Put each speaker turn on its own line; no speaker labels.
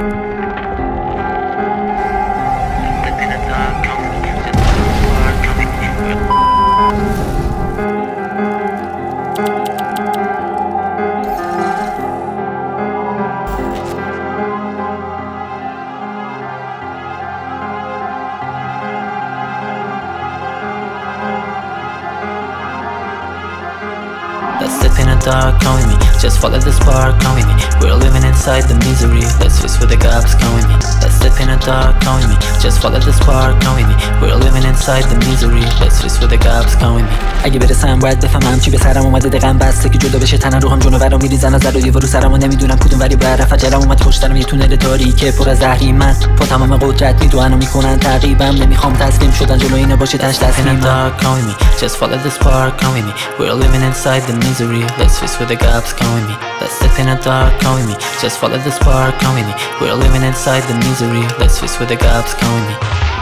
Let's step in the dark, come with me. Just follow the spark, come with me. We're living inside the misery. Let's face where the gaps, come with me. Let's step in the dark, come with me. Just follow the spark, come with me. We're living inside the misery. Let's face where the gaps, come with me.
اگه برسم باید بفهمم چی به سرم اومده، دقیقاً بسته که جدا بشه تنم، روحم جونو برام میریزن از رو دیوار رو سرمو نمیدونم کدوم ولی باید رفت. جلم اومد پشتم یه تونل تاریکه پر از اهریمن، با تمام قدرت میدونم میکنن تعقیبم، نمیخوام تسلیم شدن جلو اینا باشه تاش تسلیمم.
Come with me, just follow the spark, come with me. We're living inside the misery. Let's face where the gaps, come with me. Let's step in the dark, come with me. Just follow the spark, come with me. We're living inside the misery. Let's face where the gaps, come with me.